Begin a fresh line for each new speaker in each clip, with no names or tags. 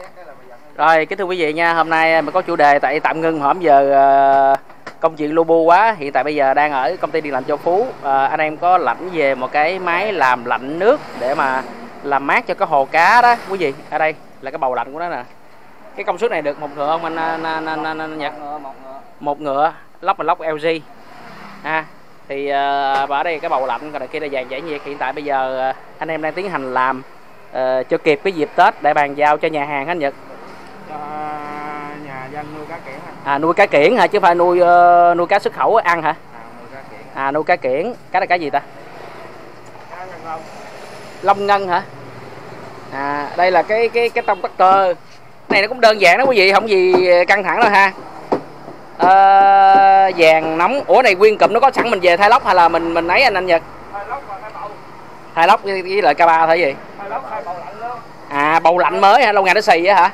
Rồi, kính thưa quý vị nha, hôm nay mình có chủ đề tại tạm ngưng hổm giờ công chuyện lu bu quá. Hiện tại bây giờ đang ở công ty điện lạnh Châu Phú. Anh em có lãnh về một cái máy làm lạnh nước để mà làm mát cho cái hồ cá đó quý vị. Ở đây là cái bầu lạnh của nó nè. Cái công suất này được 1 ngựa không anh Nhật? Một ngựa, lốc là lốc LG. Thì và ở đây cái bầu lạnh, còn kia là dàn giải nhiệt. Hiện tại bây giờ anh em đang tiến hành làm cho kịp cái dịp Tết để bàn giao cho nhà hàng anh Nhật.
Nhà dân nuôi cá kiển hả?
Nuôi cá kiển hả, chứ phải nuôi nuôi cá xuất khẩu ăn hả?
Nuôi cá kiển.
Nuôi cá kiển. Cá là cá gì ta?
Cá lân long.
Long ngân hả? Đây là cái tông tắc cơ. Này nó cũng đơn giản đó quý vị, không gì căng thẳng đâu ha. Vàng nóng. Ủa này nguyên cụm nó có sẵn mình về thay lốc hay là mình ấy anh Nhật?
Thay lốc và thay bầu.
Thay lốc với lại K3 thôi gì?
Thay lốc thay bầu lạnh luôn.
Bầu lạnh mới hả? Lâu ngày nó xì á hả?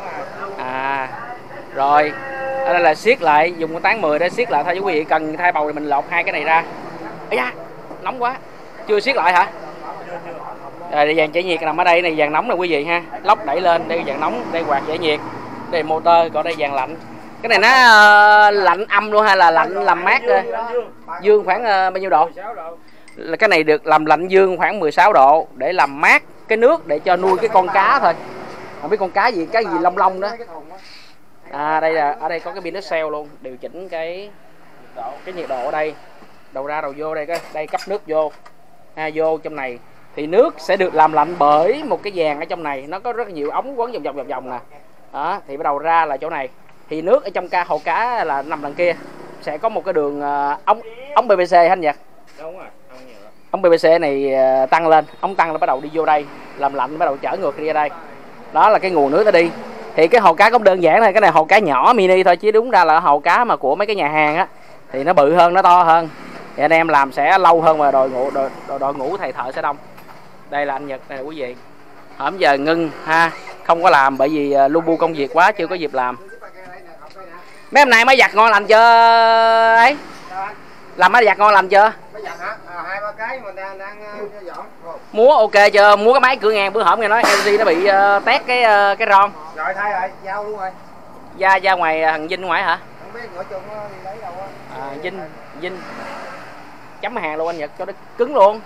Rồi. Ở đây là siết lại, dùng con tán 10 để siết lại thôi. Quý vị cần thay bầu thì mình lột hai cái này ra. Ây da, nóng quá. Chưa siết lại hả? Rồi dàn giải nhiệt nằm ở đây này, dàn nóng nè quý vị ha. Lốc đẩy lên, đây dàn nóng, đây quạt giải nhiệt. Đây motor, còn đây dàn lạnh. Cái này nó lạnh âm luôn hay là lạnh làm mát thôi? Dương khoảng bao nhiêu độ? Là cái này được làm lạnh dương khoảng 16 độ để làm mát cái nước để cho nuôi cái con cá thôi. Không biết con cá gì long long đó. Đây là ở đây có cái pin cell luôn, điều chỉnh cái nhiệt độ ở đây. Đầu ra đầu vô đây, đây cấp nước vô. Vô trong này thì nước sẽ được làm lạnh bởi một cái vàng ở trong này, nó có rất nhiều ống quấn vòng nè. Đó, thì bắt đầu ra là chỗ này. Thì nước ở trong hồ cá là nằm đằng kia. Sẽ có một cái đường ống PVC anh Nhật.
Đúng rồi,
ống PVC này tăng lên, ống tăng là bắt đầu đi vô đây, làm lạnh bắt đầu chở ngược đi ra đây. Đó là cái nguồn nước nó đi. Thì cái hồ cá cũng đơn giản thôi, cái này hồ cá nhỏ mini thôi, chứ đúng ra là hồ cá mà của mấy cái nhà hàng á thì nó bự hơn, nó to hơn. Thì anh em làm sẽ lâu hơn và đội ngũ thầy thợ sẽ đông. Đây là anh Nhật này quý vị. Hổm giờ ngưng ha, không có làm bởi vì lu bu công việc quá, chưa có dịp làm. Mấy hôm nay mới giặt ngon lành chưa ấy? Làm máy giặt ngon lành chưa?
Máy giặt hả? 2-3 cái mà đang dọn.
Múa ok chưa? Múa cái máy cửa ngang bữa hổm nghe nói LG nó bị tét cái ron.
Rồi thay rồi, giao luôn rồi.
Ra ngoài thằng Vinh ngoài hả?
Không biết ngựa chung lấy đâu á.
Vinh. Chấm hàng luôn anh Nhật cho nó cứng luôn.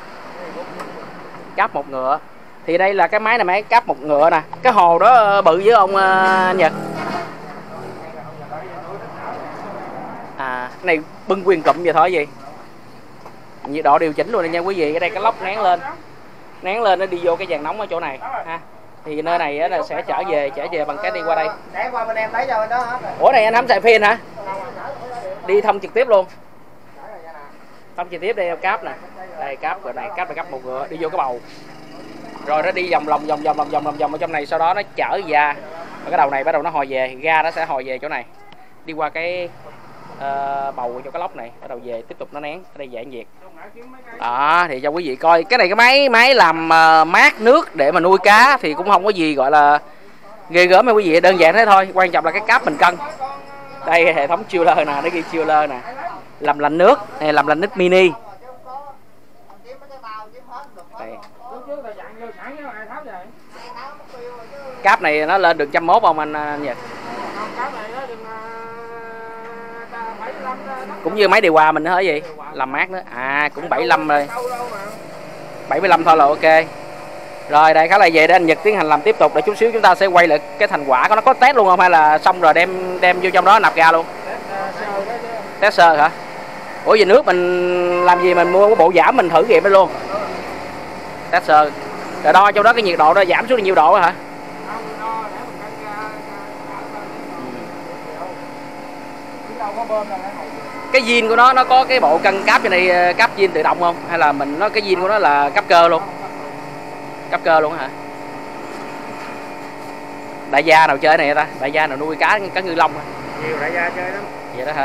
Cáp một ngựa. Thì đây là cái máy này, máy cáp một ngựa nè. Cái hồ đó bự với ông Nhật. Cái này bưng nguyên cụm vậy thôi gì. Nhiệt độ điều chỉnh luôn nha quý vị. Ở đây cái lốc nén lên nó đi vô cái dàn nóng ở chỗ này ha. Thì nơi này là sẽ trở về bằng cái đi qua đây.
Để qua bên em lấy cho bên đó hết.
Ủa này anh không xài pin hả? Đi thông trực tiếp luôn. Thông trực tiếp đây cáp nè. Đây cáp rồi này, cáp là cáp một ngựa đi vô cái bầu. Rồi nó đi vòng ở trong này, sau đó nó chở ra. Và cái đầu này bắt đầu nó hồi về, ga nó sẽ hồi về chỗ này. Đi qua cái bầu cho cái lốc này, bắt đầu về tiếp tục nó nén ở đây giải nhiệt. Thì cho quý vị coi cái này, cái máy làm mát nước để mà nuôi cá thì cũng không có gì gọi là ghê gớm nha quý vị, đơn giản thế thôi. Quan trọng là cái cáp mình cân. Đây hệ thống chiller nè, nó ghi chiller nè, làm lạnh nước này, làm lạnh nước mini. Đây. Cáp này nó lên được 101 không anh Nhật? Cũng như máy điều hòa mình nữa hả gì? Làm mát nữa. Cũng 75 rồi. 75 thôi là ok. Rồi đây khá là vậy để anh Nhật tiến hành làm tiếp tục, để chút xíu chúng ta sẽ quay lại cái thành quả của nó. Có test luôn không hay là xong rồi đem vô trong đó nạp ga luôn? Test sơ hả? Ủa về nước mình làm gì mình mua cái bộ giảm mình thử nghiệm luôn. Test sơ. Rồi đo trong đó cái nhiệt độ nó giảm xuống là nhiêu độ hả? Cái zin của nó có cái bộ cân cáp trên này, cáp zin tự động không? Hay là cái zin của nó là cấp cơ luôn? Cấp cơ luôn hả? Đại gia nào chơi này ta? Đại gia nào nuôi cá ngư lông hả?
Nhiều đại gia chơi lắm.
Vậy đó hả?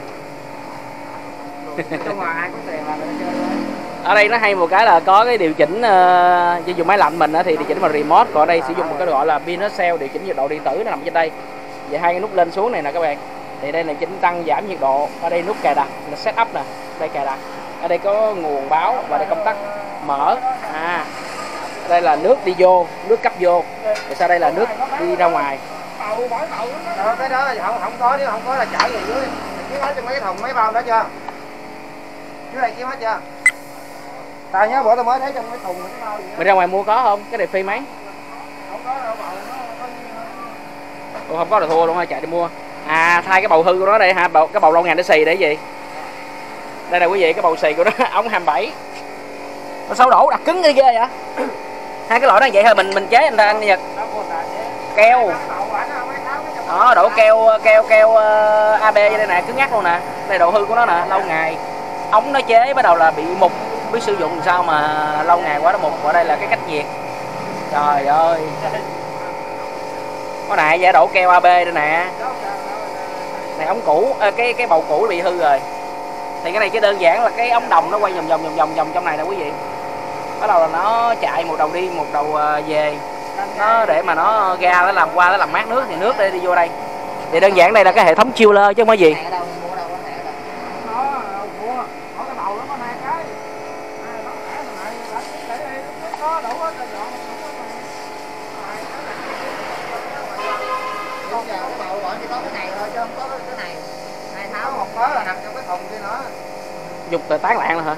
Ai có tiền là người chơi thôi.
Ở đây nó hay một cái là có cái điều chỉnh chỉ dùng máy lạnh mình thì điều chỉnh bằng remote, còn ở đây sử dụng một cái gọi là pin cell điều chỉnh nhiệt độ điện tử, nó nằm trên đây. Vậy hai cái nút lên xuống này nè các bạn. Thì đây là chỉnh tăng giảm nhiệt độ, ở đây nút cài đặt là setup nè, đây cài đặt. Ở đây có nguồn báo và đây công tắc mở. Đây là nước đi vô, nước cấp vô. Rồi sau đây là nước đi ra ngoài.
Cái đó không có, nếu không có là chở về dưới. Kiếm hết cho mấy cái thùng mấy bao đó chưa? Dưới đây kiếm hết chưa? Tao nhớ bữa tao mới thấy trong cái thùng mấy bao gì đó.
Mình ra ngoài mua có không? Cái đẹp phi mấy?
Không có đâu, bầu nó có.
Ủa, không có là thua luôn, chạy đi mua. À, thay cái bầu hư của nó đây ha, cái bầu lâu ngày để xì để gì? Đây là quý vị, cái bầu xì của nó ống 27. Nó xấu đổ đặt cứng ghê vậy. Hai cái loại nó vậy thôi, mình chế anh Nhật. Keo. Đó, đổ keo AB đây nè, cứng ngắc luôn nè. Đây độ hư của nó nè, lâu ngày. Ống nó chế bắt đầu là bị mục, biết sử dụng sao mà lâu ngày quá nó mục. Ở đây là cái cách nhiệt. Trời ơi. Có này giả đổ keo AB đây nè. Này ống cũ, cái bầu cũ bị hư rồi. Thì cái này chỉ đơn giản là cái ống đồng nó quay vòng trong này nè quý vị. Bắt đầu là nó chạy một đầu đi một đầu về, nó để mà nó ra nó làm qua nó làm mát nước thì nước đi vô đây. Thì đơn giản đây là cái hệ thống chiller chứ không có gì. Dục tán lạng rồi hả?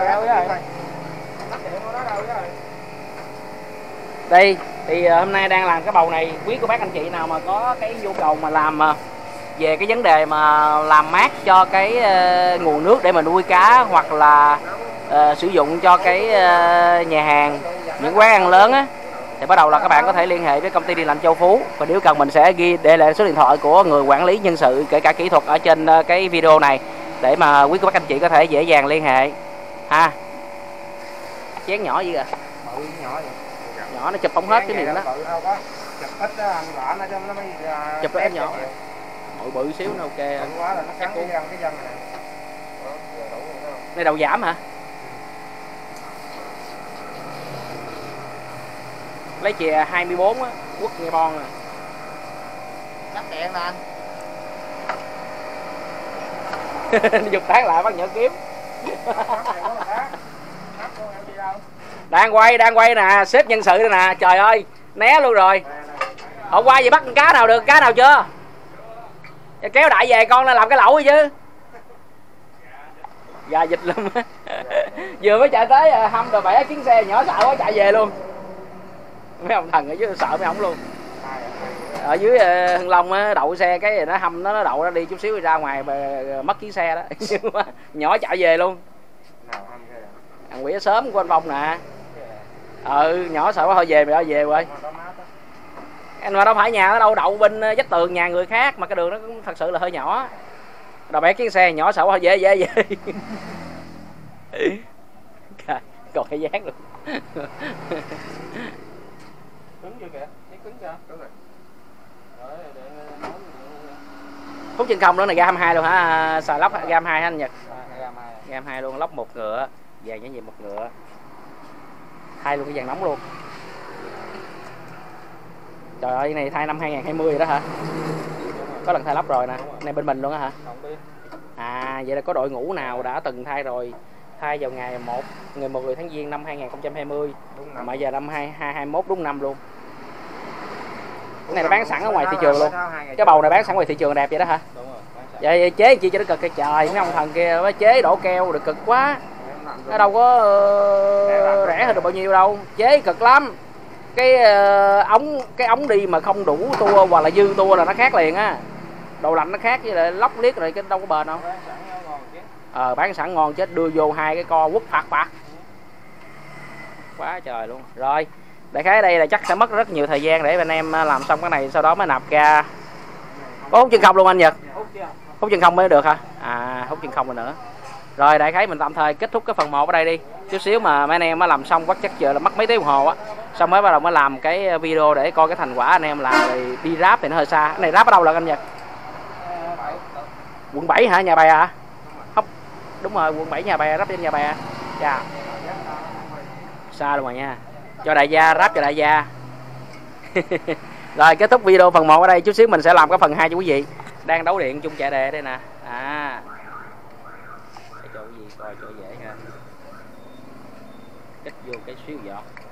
Đây thì hôm nay đang làm cái bầu này, quý cô bác anh chị nào mà có cái nhu cầu mà làm về cái vấn đề mà làm mát cho cái nguồn nước để mà nuôi cá, hoặc là sử dụng cho cái nhà hàng, những quán ăn lớn á, thì bắt đầu là các bạn có thể liên hệ với công ty điện lạnh Châu Phú, và nếu cần mình sẽ ghi để lại số điện thoại của người quản lý nhân sự kể cả kỹ thuật ở trên cái video này để mà quý cô bác anh chị có thể dễ dàng liên hệ ha. Chén nhỏ gì à? Nhỏ nó chụp không hết cái miệng đó.
Chụp ít đó anh vợ nó cho nó mới
chụp ít nhỏ. Bự bự xíu nó ok.
Bự quá là nó cắn cái dân này.
Đây đầu giảm hả? Lấy chè 24 á, quất nghe bon à.
Cắt điện nè anh.
Dục tán lại bắt nhỡ kiếm. Đang quay nè, xếp nhân sự đây nè, trời ơi, né luôn rồi. Hôm qua vậy bắt con cá nào được, cá nào chưa? Kéo đại về con lên làm cái lẩu chứ. Dạ dịch lắm. Vừa mới chạy tới hâm rồi bẻ chuyến xe nhỏ sợ quá chạy về luôn. Mấy ông thần ở dưới sợ mấy ông luôn. Ở dưới Hưng Long á, đậu xe cái nó hâm nó đậu nó đi chút xíu ra ngoài mất chuyến xe đó. Nhỏ chạy về luôn. Thằng quỷ sớm của anh Phong nè. Nhỏ sợ quá thôi về mày ơi, về rồi. Anh mà đâu phải nhà nó đâu, đậu bên vách tường nhà người khác mà cái đường nó cũng thật sự là hơi nhỏ. Đầu bẻ chuyến xe nhỏ sợ quá thôi về. Còn cái dáng luôn.
Cứng chưa kìa, thấy cứng chưa? Cứng rồi.
Phút trên không nữa này ga 22 luôn hả? Xài lóc ga 22 hả anh Nhật? Ga 22 luôn, lóc một ngựa, vàng nhãn gì một ngựa. Thay luôn cái vàng nóng luôn. Trời ơi, cái này thay năm 2020 rồi đó hả? Có lần thay lóc rồi nè. Này bên mình luôn á hả? À, vậy là có đội ngũ nào đã từng thay rồi. Thay vào ngày 1 tháng Giêng năm 2020 mà giờ năm 2021 đúng năm luôn. Cái này nó bán sẵn ở ngoài thị trường luôn. Cái bầu này bán sẵn ngoài thị trường đẹp vậy đó hả? Đúng rồi. Vậy chế chi cho nó cực cái trời, mấy ông thần kia mới chế đổ keo được cực quá. Nó đâu có rẻ hơn được bao nhiêu đâu, chế cực lắm. Cái ống đi mà không đủ tua hoặc là dư tua là nó khác liền á. Đồ lạnh nó khác với lại lóc liếc rồi cái đâu có bền không. Bán sẵn ngon chết, đưa vô hai cái co quất phạt quá trời luôn. Rồi đại khái đây là chắc sẽ mất rất nhiều thời gian để anh em làm xong cái này, sau đó mới nạp ra. Có hút chân không luôn anh Nhật? Hút chân không mới được hả? À, hút chân không rồi nữa. Rồi đại khái mình tạm thời kết thúc cái phần 1 ở đây đi. Chút xíu mà mấy anh em mới làm xong quá chắc giờ là mất mấy tiếng đồng hồ á. Xong mới bắt đầu mới làm cái video để coi cái thành quả anh em làm rồi đi ráp thì nó hơi xa. Cái này ráp ở đâu là anh Nhật? Quận 7 hả? Nhà bè hả? Không. Đúng rồi, quận 7 nhà bè, ráp trên nhà bè. Chà. Xa luôn rồi nha. Cho đại gia, ráp cho đại gia. Rồi kết thúc video phần 1 ở đây, chút xíu mình sẽ làm cái phần 2 cho quý vị. Đang đấu điện chung chạy đề đây nè. À. Để cho quý vị coi cho dễ ha. Kích vô cái xíu giọt.